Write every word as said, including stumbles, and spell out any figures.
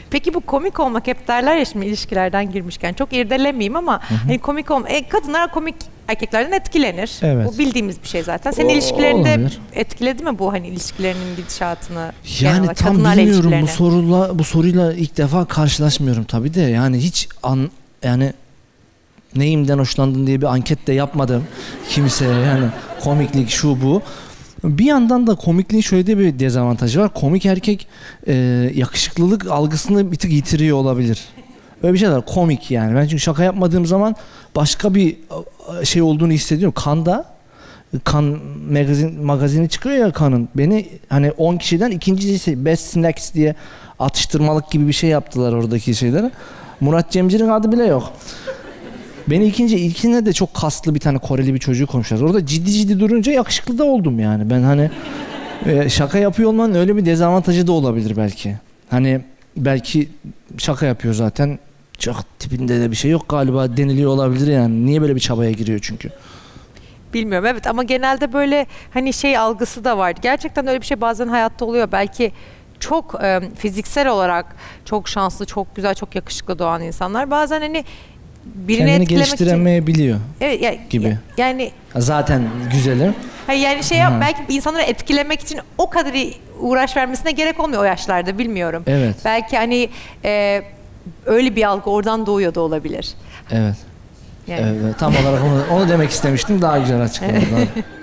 Peki bu komik olmak hep derler ya, şimdi ilişkilerden girmişken çok irdelemeyeyim ama hani komik olma, e, kadınlar komik erkeklerden etkilenir. Evet. Bu bildiğimiz bir şey zaten. Senin O, ilişkilerinde olabilir. etkiledi mi bu, hani ilişkilerinin gidişatını? Yani olarak, tam kadınlarla bilmiyorum, bu ilişkilerini? soruyla bu soruyla ilk defa karşılaşmıyorum tabii de, yani hiç an yani neyimden hoşlandın diye bir anket de yapmadım kimseye, yani komiklik şu bu. Bir yandan da komikliğin şöyle de bir dezavantajı var. Komik erkek e, yakışıklılık algısını bir tık yitiriyor olabilir. Öyle bir şey var. Komik yani. Ben çünkü şaka yapmadığım zaman başka bir şey olduğunu hissediyorum. Kanda, kan magazin magazini çıkıyor ya Kan'ın. Beni hani on kişiden ikinci best snacks diye atıştırmalık gibi bir şey yaptılar oradaki şeylere. Murat Cemcir'in adı bile yok. Beni ikinci, ilkine de çok kaslı bir tane Koreli bir çocuğu konuşuyorlar. Orada ciddi ciddi durunca yakışıklı da oldum yani. Ben hani e, şaka yapıyor olmanın öyle bir dezavantajı da olabilir belki. Hani belki şaka yapıyor zaten. Çok tipinde de bir şey yok galiba deniliyor olabilir yani. Niye böyle bir çabaya giriyor çünkü? Bilmiyorum, evet, ama genelde böyle hani şey algısı da var. Gerçekten öyle bir şey bazen hayatta oluyor. Belki çok e, fiziksel olarak çok şanslı, çok güzel, çok yakışıklı doğan insanlar bazen hani birini kendini etkilemek geliştiremeyebiliyor için, evet, yani, gibi. Yani zaten güzelim. hayır, yani şey yap, belki insanları etkilemek için o kadar uğraş vermesine gerek olmuyor o yaşlarda, bilmiyorum. Evet. Belki hani e, öyle bir algı oradan doğuyor da olabilir. Evet. Yani. Evet, tam olarak onu, onu demek istemiştim. Daha güzel açıkladım.